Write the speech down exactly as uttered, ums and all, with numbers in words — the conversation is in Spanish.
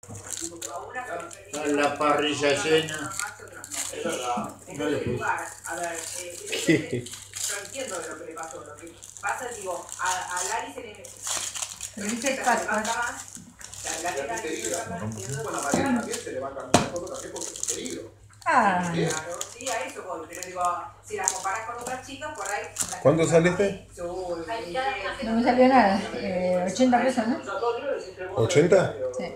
La parrilla llena. Es verdad. No le puse. A ver, eh, yo entiendo de lo que le pasó. Lo que pasa, digo, a, a Lali se le. Pero dice se Pascua. levanta más. La, la, Ya la, te diga. la, entiendo. Bueno, María también se levanta muchas fotos también porque es querido. Ah, Claro, sí, a eso voy. Pero digo, si la comparás con otras chicas, por ahí. ¿Cuánto saliste? Seguro. no me salió nada. Eh, ochenta pesos, ¿no? ¿ochenta? Sí.